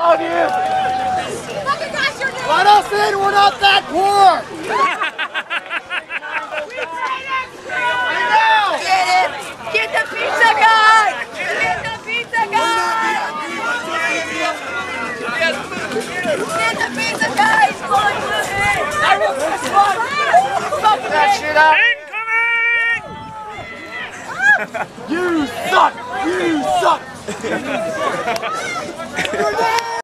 On you. Let us in, we're not that poor! Get it! Get the pizza guy! Get the pizza guy! Get the pizza guy! He's going with it! I will push one! Fuck that shit up! You suck! You suck!